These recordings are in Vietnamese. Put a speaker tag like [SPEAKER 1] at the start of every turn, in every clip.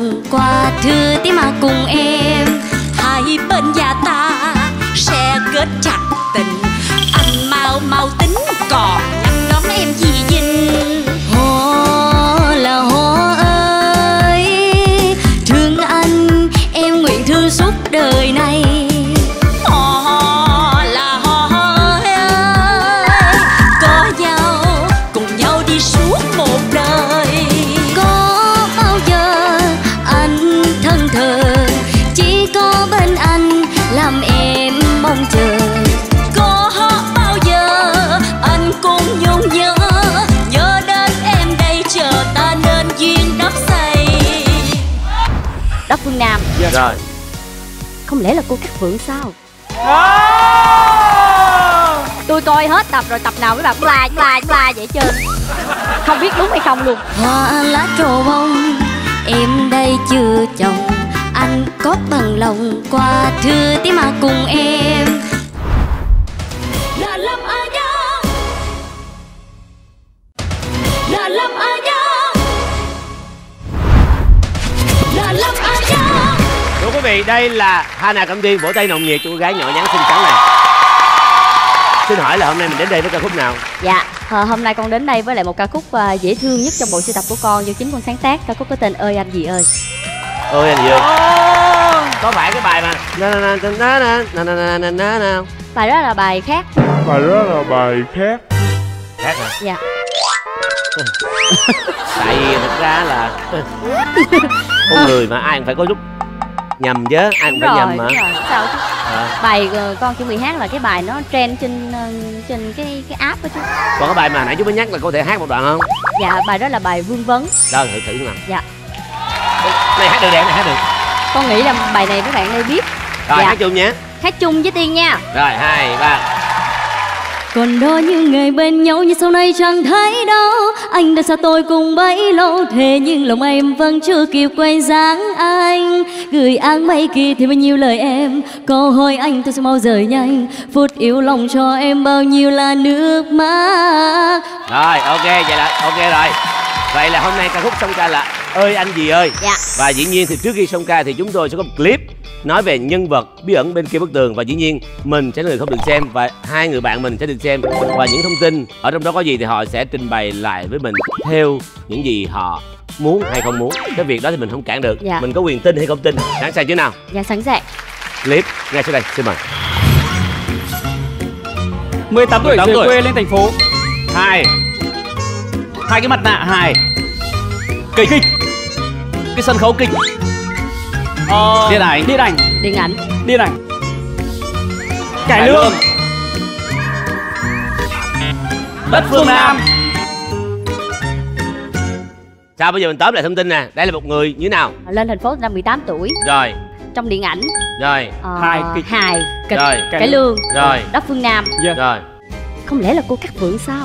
[SPEAKER 1] lòng qua thư tiếng mà cùng em. Hai bên nhà ta sẽ kết chặt tình, anh mau mau tính còn ngăn đón em gì dinh. Hò là hò ơi, thương anh em nguyện thương suốt đời này. Hò là hò ơi, có nhau cùng nhau đi suốt một đời. Có bao giờ anh thân thờ, chỉ có bên anh làm em mong chờ. Có bao giờ anh cũng nhung nhớ, nhớ đến em đây chờ ta nên duyên đắp xây. Đó Phương Nam.
[SPEAKER 2] Rồi.
[SPEAKER 1] Không lẽ là cô Cát Phượng sao? Tôi coi hết tập rồi, tập nào mấy bạn cũng la vậy trơn. Không biết đúng hay không luôn. Hoa lá trổ bông, em đây chưa chồng, anh có bằng lòng qua thư tiếng mà cùng em. Là lâm ai nhá, là lâm ai nhá, là lâm ai nhá.
[SPEAKER 2] Thưa quý vị, đây là Hana Cẩm Tiên, vỗ tay nồng nhiệt cho cô gái nhỏ nhắn xinh xắn này. Xin hỏi là hôm nay mình đến đây với ca khúc nào?
[SPEAKER 1] Dạ, hôm nay con đến đây với lại một ca khúc dễ thương nhất trong bộ sưu tập của con, do chính con sáng tác. Ca khúc có tên Ơi Anh Gì Ơi.
[SPEAKER 2] Ơi Anh Gì Ơi. Có phải cái bài mà
[SPEAKER 1] bài đó là bài khác.
[SPEAKER 3] Bài đó là bài khác.
[SPEAKER 2] Khác hả?
[SPEAKER 1] Dạ.
[SPEAKER 2] Tại vì thật ra là con người mà ai cũng phải có lúc nhầm chứ, ai cũng phải nhầm mà.
[SPEAKER 1] Sao chứ? Bài con chuẩn bị hát là cái bài nó trend trên cái app đó chứ.
[SPEAKER 2] Còn cái bài mà nãy chú mới nhắc là có thể hát một đoạn không?
[SPEAKER 1] Dạ, bài đó là bài Vương Vấn.
[SPEAKER 2] Đó, thử nào.
[SPEAKER 1] Dạ.
[SPEAKER 2] Này hát được, này hát được.
[SPEAKER 1] Con nghĩ là bài này các bạn đây biết.
[SPEAKER 2] Rồi,
[SPEAKER 1] dạ.
[SPEAKER 2] Hát chung nhé.
[SPEAKER 1] Hát chung với Tiên nha.
[SPEAKER 2] Rồi, 2, 3.
[SPEAKER 1] Còn đó những ngày bên nhau nhưng sau này chẳng thấy đâu. Anh đã xa tôi cùng bấy lâu, thế nhưng lòng em vẫn chưa kịp quay dáng anh. Gửi áng mây kia thì bao nhiêu lời em, câu hỏi anh tôi sẽ mau rời nhanh. Phút yếu lòng cho em bao nhiêu là nước mắt.
[SPEAKER 2] Rồi, ok, vậy là ok rồi. Vậy là hôm nay ca khúc song ca là Ơi Anh Gì Ơi.
[SPEAKER 1] Dạ.
[SPEAKER 2] Và dĩ nhiên thì trước khi song ca thì chúng tôi sẽ có một clip nói về nhân vật bí ẩn bên kia bức tường. Và dĩ nhiên mình sẽ là người không được xem và hai người bạn mình sẽ được xem. Và những thông tin ở trong đó có gì thì họ sẽ trình bày lại với mình theo những gì họ muốn hay không muốn. Cái việc đó thì mình không cản được.
[SPEAKER 1] Dạ.
[SPEAKER 2] Mình có quyền tin hay không tin. Sẵn sàng chưa nào?
[SPEAKER 1] Dạ sẵn sàng.
[SPEAKER 2] Clip ngay sau đây, xin mời.
[SPEAKER 4] 18 tuổi rời quê lên thành phố.
[SPEAKER 2] 2
[SPEAKER 4] Cái mặt nạ. 2 Kịch. Cái sân khấu kịch. Điện ảnh. Cải lương. Đất Phương Nam.
[SPEAKER 2] Sao bây giờ mình tóm lại thông tin nè. Đây là một người như thế nào?
[SPEAKER 1] Lên thành phố năm 18 tuổi.
[SPEAKER 2] Rồi.
[SPEAKER 1] Trong điện ảnh.
[SPEAKER 2] Rồi.
[SPEAKER 1] Hài kịch.
[SPEAKER 2] Rồi.
[SPEAKER 1] Cải lương.
[SPEAKER 2] Rồi.
[SPEAKER 1] Đất Phương Nam.
[SPEAKER 2] Rồi.
[SPEAKER 1] Không lẽ là cô Cát Phượng sao?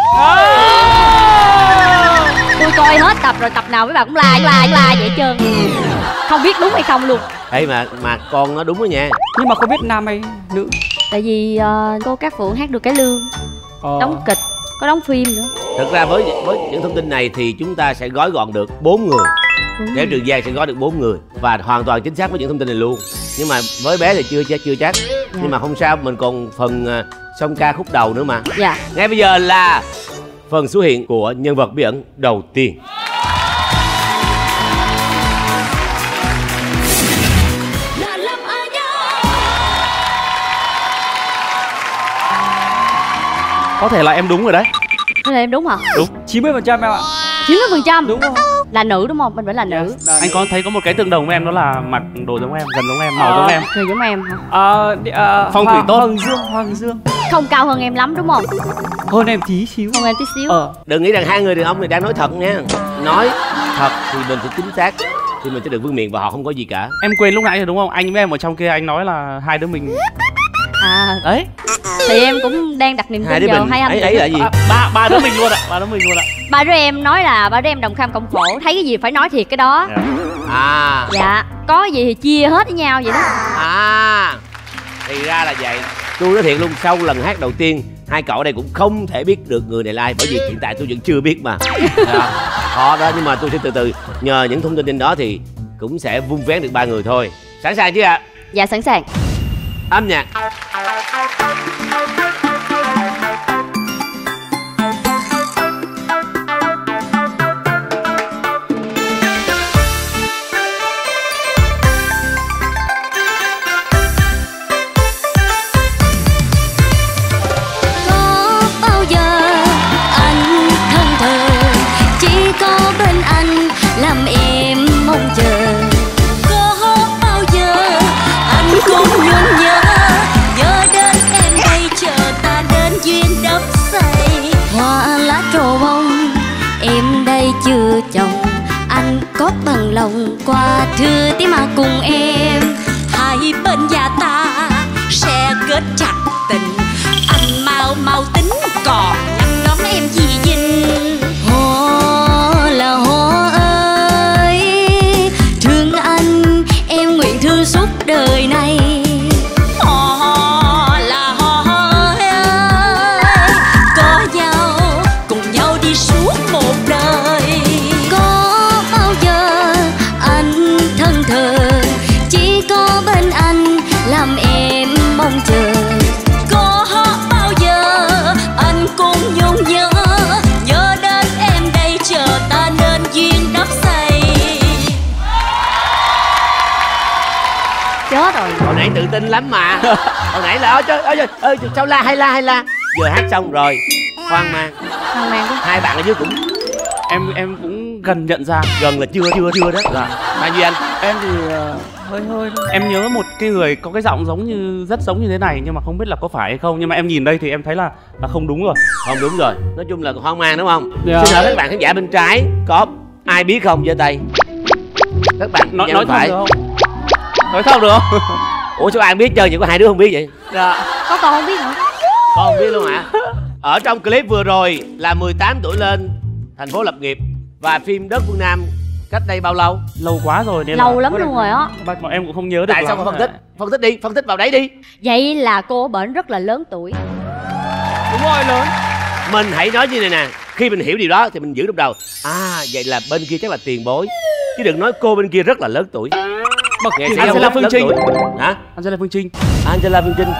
[SPEAKER 1] Tôi coi hết tập rồi, tập nào mấy bạn cũng la vậy trơn. Không biết đúng hay không luôn.
[SPEAKER 2] Ê mà con nó đúng đó nha.
[SPEAKER 4] Nhưng mà không biết nam hay nữ.
[SPEAKER 1] Tại vì cô Cát Phượng hát được cải lương, đóng kịch, có đóng phim nữa.
[SPEAKER 2] Thực ra với những thông tin này thì chúng ta sẽ gói gọn được 4 người. Nếu Trường Giang sẽ gói được 4 người và hoàn toàn chính xác với những thông tin này luôn. Nhưng mà với bé thì chưa chắc. Nhưng mà không sao, mình còn phần song ca khúc đầu nữa mà.
[SPEAKER 1] Dạ.
[SPEAKER 2] Ngay bây giờ là phần xuất hiện của nhân vật bí ẩn đầu tiên.
[SPEAKER 4] Có thể là em đúng rồi đấy.
[SPEAKER 1] Thế là em đúng hả?
[SPEAKER 4] Đúng. 90% em ạ.
[SPEAKER 1] 90%?
[SPEAKER 4] Đúng không?
[SPEAKER 1] Là nữ đúng không? Mình phải là nữ.
[SPEAKER 4] Anh có thấy có một cái tương đồng với em, đó là mặc đồ giống em, gần giống em, màu giống em.
[SPEAKER 1] Người giống em hả?
[SPEAKER 4] Phong thủy tốt.
[SPEAKER 1] Hoàng Dương. Không cao hơn em lắm đúng không?
[SPEAKER 4] Hơn em tí xíu.
[SPEAKER 1] Hơn em tí xíu.
[SPEAKER 2] Đừng nghĩ rằng hai người đàn ông này đang nói thật nha. Nói thật thì mình sẽ chính xác, thì mình sẽ được vương miện và họ không có gì cả.
[SPEAKER 4] Em quên lúc nãy rồi đúng không? Anh với em ở trong kia anh nói là hai đứa mình.
[SPEAKER 1] Đấy. Thì em cũng đang đặt niềm tin vào hai anh.
[SPEAKER 2] Ấy là gì?
[SPEAKER 4] Ba đứa mình luôn ạ.
[SPEAKER 1] Ba đứa em nói là ba đứa em đồng cam cộng khổ, thấy cái gì phải nói thiệt cái đó. Dạ, có gì thì chia hết với nhau vậy đó.
[SPEAKER 2] Thì ra là vậy. Tôi nói thiệt luôn, sau lần hát đầu tiên hai cậu ở đây cũng không thể biết được người này là ai, bởi vì hiện tại tôi vẫn chưa biết mà. Khó đó, nhưng mà tôi sẽ từ từ nhờ những thông tin trên đó thì cũng sẽ vung vén được ba người thôi. Sẵn sàng chưa ạ?
[SPEAKER 1] Dạ sẵn sàng.
[SPEAKER 2] Âm nhạc.
[SPEAKER 1] Làm em mong chờ, có bao giờ anh cũng luôn nhớ đến em đây chờ ta đến duyên đắp say. Hoa lá trổ bông em đây chưa chồng, anh có bằng lòng qua thư tí mà cùng em. Hai bên nhà ta sẽ kết chặt tình, anh mau tính còn nhăn đón em gì dinh. Hoa là hoa thương suốt đời này. Họ là họ ơi, có nhau cùng nhau đi suốt một đời. Có bao giờ anh thân thờ, chỉ có bên anh làm em mong chờ. Có bao giờ anh cũng nhung nhớ đến em đây chờ ta nên duyên đắp say. Chết rồi.
[SPEAKER 2] Hồi nãy tự tin lắm mà. Hồi nãy là ôi sao la hay la. Giờ hát xong rồi hoang mang
[SPEAKER 1] quá.
[SPEAKER 2] Hai bạn ở dưới cũng
[SPEAKER 4] em cũng gần nhận ra.
[SPEAKER 2] gần là chưa đó. Dạ. Bao nhiêu anh?
[SPEAKER 4] Em thì hơi em nhớ một cái người có cái giọng rất giống như thế này, nhưng mà không biết là có phải hay không. Nhưng mà em nhìn đây thì em thấy là không đúng rồi.
[SPEAKER 2] Không đúng rồi. Nói chung là hoang mang đúng không?
[SPEAKER 4] Yeah.
[SPEAKER 2] Xin hỏi các bạn khán giả bên trái có ai biết không, giơ tay. Các bạn
[SPEAKER 4] nói
[SPEAKER 2] phải
[SPEAKER 4] được không? Nói không được không?
[SPEAKER 2] Ủa sao ai biết chơi, chỉ có hai đứa không biết vậy?
[SPEAKER 4] Dạ.
[SPEAKER 1] Có con không biết hả?
[SPEAKER 2] Con không biết luôn hả? Ở trong clip vừa rồi là 18 tuổi lên thành phố lập nghiệp, và phim Đất Phương Nam cách đây bao lâu?
[SPEAKER 4] Lâu quá rồi nên
[SPEAKER 1] lâu lắm luôn rồi á.
[SPEAKER 4] Bọn em cũng không nhớ được.
[SPEAKER 2] Tại sao không phân tích phân tích vào đấy đi.
[SPEAKER 1] Vậy là cô bệnh rất là lớn tuổi.
[SPEAKER 4] Đúng rồi, lớn.
[SPEAKER 2] Mình hãy nói như này nè, khi mình hiểu điều đó thì mình giữ trong đầu. Vậy là bên kia chắc là tiền bối, chứ đừng nói cô bên kia rất là lớn tuổi. Nghe
[SPEAKER 4] Angela Phương Trinh.
[SPEAKER 2] Hả?
[SPEAKER 4] Angela Phương Trinh.
[SPEAKER 2] Angela Phương Trinh.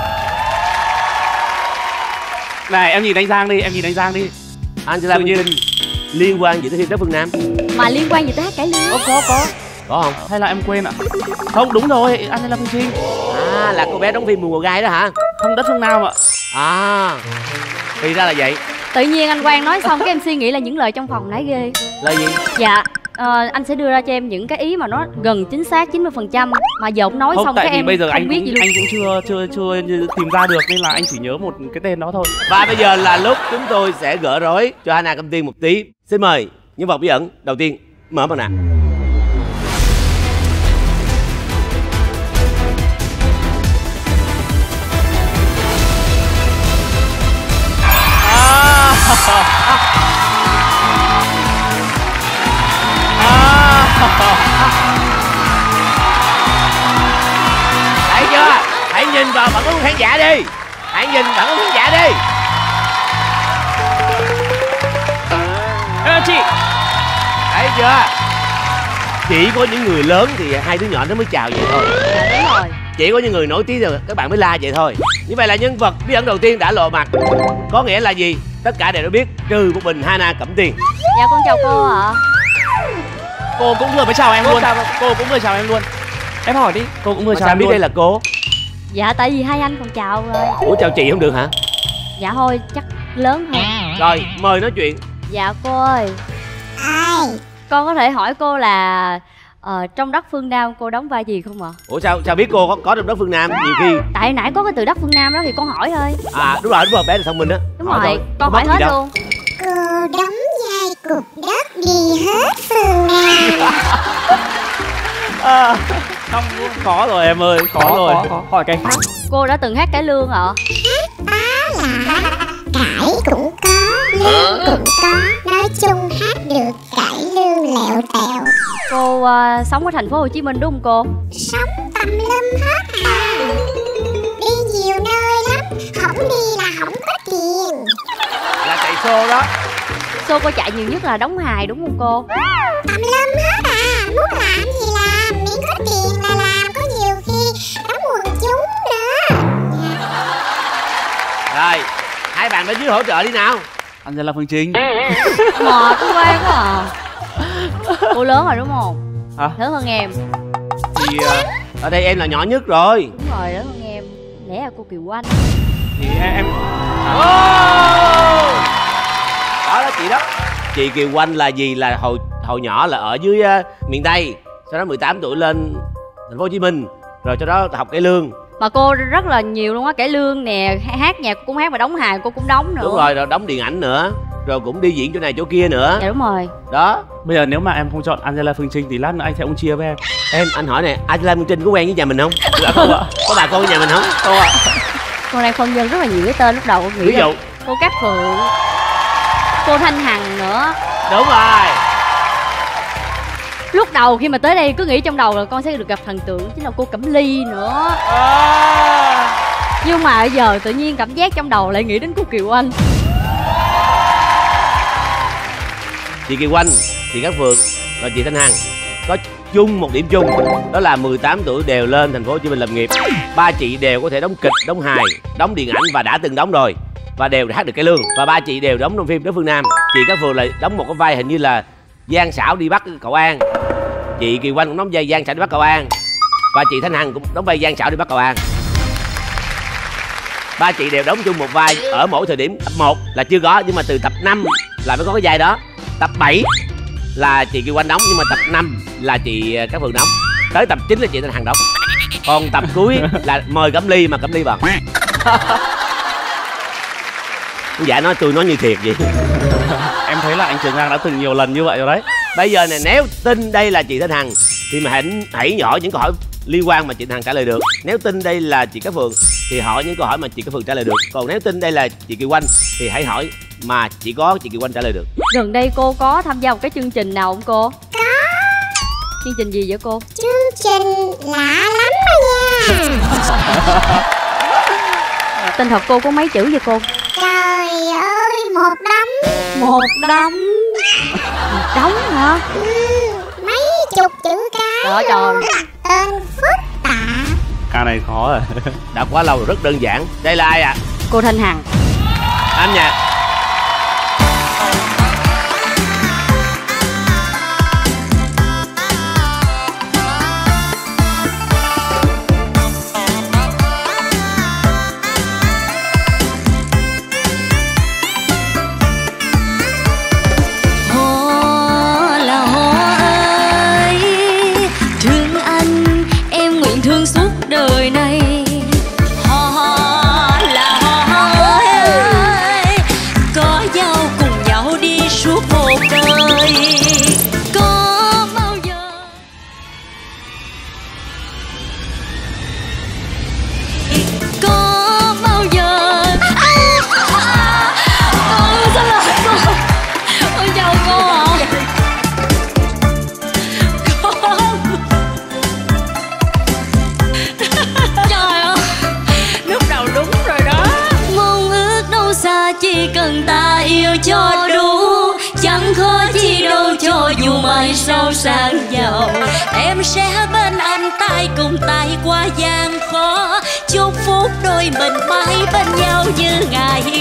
[SPEAKER 4] Này em nhìn anh Giang đi,
[SPEAKER 2] Angela Phương Trinh liên quan gì tới phim Đất Phương Nam?
[SPEAKER 1] Mà liên quan gì tới hát cải lương?
[SPEAKER 4] Có
[SPEAKER 2] không?
[SPEAKER 4] Hay là em quên ạ? Không, đúng rồi, Angela Phương Trinh.
[SPEAKER 2] Là cô bé đóng phim Mùa Gai đó hả?
[SPEAKER 4] Không, Đất Phương Nam ạ.
[SPEAKER 2] Thì ra là vậy.
[SPEAKER 1] Tự nhiên anh Quang nói xong cái em suy nghĩ là những lời trong phòng nãy ghê.
[SPEAKER 2] Lời gì?
[SPEAKER 1] Dạ anh sẽ đưa ra cho em những cái ý mà nó gần chính xác 90%, mà giọng nói
[SPEAKER 4] không,
[SPEAKER 1] xong
[SPEAKER 4] tại
[SPEAKER 1] cái
[SPEAKER 4] vì
[SPEAKER 1] em
[SPEAKER 4] bây giờ
[SPEAKER 1] không biết gì luôn.
[SPEAKER 4] anh cũng chưa tìm ra được, nên là anh chỉ nhớ một cái tên đó thôi.
[SPEAKER 2] Và bây giờ là lúc chúng tôi sẽ gỡ rối cho Hana Cẩm Tiên một tí. Xin mời nhân vật bí ẩn đầu tiên mở màn nào. Thấy chưa? Hãy nhìn vào phản ứng khán giả đi. Hãy nhìn phản ứng khán giả đi.
[SPEAKER 4] Chị,
[SPEAKER 2] Thấy chưa? Chỉ có những người lớn thì hai đứa nhỏ nó mới chào vậy thôi.
[SPEAKER 1] Dạ đúng rồi.
[SPEAKER 2] Chỉ có những người nổi tiếng rồi các bạn mới la vậy thôi. Như vậy là nhân vật bí ẩn đầu tiên đã lộ mặt. Có nghĩa là gì? Tất cả đều đã biết, trừ một mình Hana Cẩm Tiên.
[SPEAKER 1] Dạ con chào cô ạ.
[SPEAKER 4] cô cũng vừa mới chào em luôn. Cô cũng vừa chào em luôn. Em hỏi đi, cô cũng vừa chào em
[SPEAKER 2] biết
[SPEAKER 4] luôn.
[SPEAKER 2] đây là cô?
[SPEAKER 1] Dạ tại vì hai anh còn chào rồi.
[SPEAKER 2] Ủa chào chị không được hả?
[SPEAKER 1] Dạ thôi chắc lớn thôi.
[SPEAKER 2] Rồi mời nói chuyện.
[SPEAKER 1] Dạ cô ơi.
[SPEAKER 5] Ai?
[SPEAKER 1] Con có thể hỏi cô là trong Đất Phương Nam cô đóng vai gì không ạ?
[SPEAKER 2] Ủa sao biết cô có trong Đất Phương Nam? Nhiều khi
[SPEAKER 1] Tại nãy có cái từ Đất Phương Nam đó thì con hỏi thôi.
[SPEAKER 2] đúng rồi bé là thông minh á.
[SPEAKER 1] Đúng rồi, con hỏi hết luôn.
[SPEAKER 5] Cô đóng vai cục đất đi hết phương Nam.
[SPEAKER 4] Không, khó rồi em ơi, khó rồi. Hỏi cái khác.
[SPEAKER 1] Cô đã từng hát cải lương ạ?
[SPEAKER 5] Đó là cải cũng có, lương cũng có, nói chung hát được cải lương lẹo tẹo.
[SPEAKER 1] Cô sống ở thành phố Hồ Chí Minh đúng không cô?
[SPEAKER 5] Sống tầm lâm hết à. Đi nhiều nơi lắm, không đi là không có tiền.
[SPEAKER 2] Là chạy show đó.
[SPEAKER 1] Show cô chạy nhiều nhất là đóng hài đúng không cô?
[SPEAKER 5] Tầm lâm hết à, muốn làm gì làm.
[SPEAKER 2] dưới hỗ trợ đi nào.
[SPEAKER 4] Angela Phương Trinh.
[SPEAKER 1] Mệt quá à. Cô lớn rồi đúng không?
[SPEAKER 4] Hả?
[SPEAKER 1] Lớn hơn em.
[SPEAKER 4] Thì
[SPEAKER 2] Ở đây em là nhỏ nhất rồi.
[SPEAKER 1] Đúng rồi, lớn hơn em. Lẽ là cô Kiều Anh.
[SPEAKER 4] thì em
[SPEAKER 2] Đó là chị đó. Chị Kiều Oanh là gì, là hồi nhỏ là ở dưới miền Tây, sau đó 18 tuổi lên thành phố Hồ Chí Minh, rồi sau đó học cải lương.
[SPEAKER 1] Mà cô rất là nhiều luôn á, cải lương nè, hát nhạc cũng hát, mà đóng hài cô cũng đóng nữa.
[SPEAKER 2] Đúng rồi, rồi đóng điện ảnh nữa, rồi cũng đi diễn chỗ này chỗ kia nữa.
[SPEAKER 1] Dạ đúng rồi.
[SPEAKER 2] Đó.
[SPEAKER 4] bây giờ nếu mà em không chọn Angela Phương Trinh thì lát nữa anh sẽ chia với em.
[SPEAKER 2] Anh hỏi nè, Angela Phương Trinh có quen với nhà mình không?
[SPEAKER 4] Dạ không ạ.
[SPEAKER 2] Có bà con ở nhà mình không?
[SPEAKER 4] Không ạ.
[SPEAKER 1] Cô đang phân vân rất là nhiều cái tên, lúc đầu nghĩ
[SPEAKER 2] Ví dụ.
[SPEAKER 1] cô Cát Phượng, cô Thanh Hằng nữa.
[SPEAKER 2] Đúng rồi.
[SPEAKER 1] Lúc đầu khi mà tới đây cứ nghĩ trong đầu là con sẽ được gặp thần tượng chính là cô Cẩm Ly nữa. Nhưng mà bây giờ tự nhiên cảm giác trong đầu lại nghĩ đến cô Kiều Anh.
[SPEAKER 2] Chị Kiều Oanh, chị Cát Phượng và chị Thanh Hằng có chung một điểm chung, đó là 18 tuổi đều lên thành phố Hồ Chí Minh lập nghiệp. Ba chị đều có thể đóng kịch, đóng hài, đóng điện ảnh và đã từng đóng rồi, và đều hát được cải lương. Và ba chị đều đóng trong phim Đất Phương Nam. Chị Cát Phượng lại đóng một cái vai hình như là Giang Xảo đi bắt cậu An. Chị Kiều Oanh cũng đóng vai Giang Xảo đi bắt cậu An, và chị Thanh Hằng cũng đóng vai Giang Xảo đi bắt cậu An. Ba chị đều đóng chung một vai ở mỗi thời điểm. Tập 1 là chưa có, nhưng mà từ tập 5 là mới có cái vai đó. Tập 7 là chị Kiều Oanh đóng, nhưng mà tập 5 là chị Cát Phượng đóng. Tới tập 9 là chị Thanh Hằng đóng. Còn tập cuối là mời Cẩm Ly mà Cẩm Ly bật. Dạ nói tôi nói như thiệt vậy.
[SPEAKER 4] Em thấy là anh Trường Giang đã từng nhiều lần như vậy rồi đấy.
[SPEAKER 2] Bây giờ này, nếu tin đây là chị Thanh Hằng thì mà hãy hỏi những câu hỏi liên quan mà chị Thanh Hằng trả lời được. Nếu tin đây là chị Cát Phượng thì hỏi những câu hỏi mà chị Cát Phượng trả lời được. Còn nếu tin đây là chị Kiều Oanh thì hãy hỏi mà chỉ có chị Kiều Oanh trả lời được.
[SPEAKER 1] Gần đây cô có tham gia một cái chương trình nào không cô?
[SPEAKER 5] Có.
[SPEAKER 1] Chương trình gì vậy cô?
[SPEAKER 5] Chương trình lạ lắm đó nha.
[SPEAKER 1] Tên thật cô có mấy chữ vậy cô?
[SPEAKER 5] Trời ơi, một đống.
[SPEAKER 1] Một đống. Một đống hả?
[SPEAKER 5] Mấy chục chữ cái.
[SPEAKER 1] Trời ơi.
[SPEAKER 5] Luôn. Tên phức tạp.
[SPEAKER 4] Ca này khó rồi.
[SPEAKER 2] Đã quá lâu rồi, rất đơn giản. Đây là ai ạ?
[SPEAKER 1] Cô Thanh Hằng.
[SPEAKER 2] Âm nhạc.
[SPEAKER 1] Đời này ho là ho ơi, có nhau cùng nhau đi suốt một đời. Có bao giờ có bao giờ sao lại cô? Ôi chào cô ạ. Chỉ cần ta yêu cho đủ, chẳng khó chi đâu cho dù mai sau sang giàu. Em sẽ bên anh tay cùng tay qua gian khó, chúc phút đôi mình mãi bên nhau như ngày